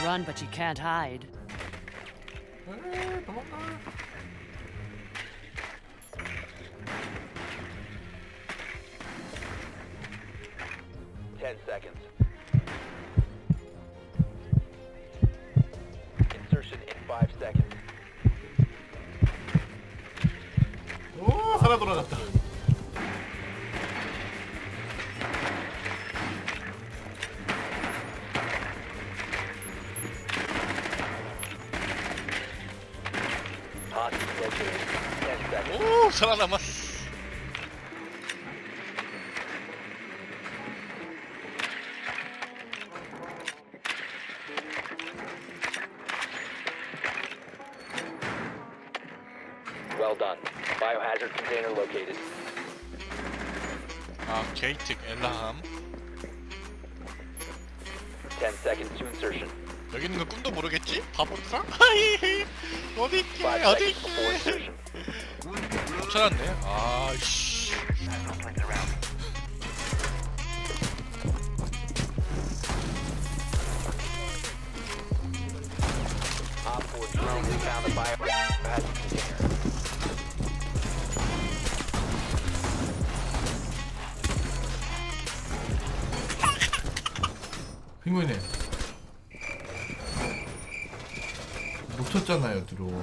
run, but you can't hide. 도망가. 10 seconds. Insertion in 5 seconds. 오, 살아 돌아갔다. Hostage located. 10 seconds. 오 살아남았어. Well done. Biohazard container located. 아 게이트 엘라함. 10 seconds to insertion. 여기 있는 거 꿈도 모르겠지? 바보들아? 하이 어디 있게 5 어디 seconds before 있게 insertion. 못 찾았네. 아이씨. Op 4 drone has found the biohazard container. 핑구이네. 놓쳤잖아요, 드론.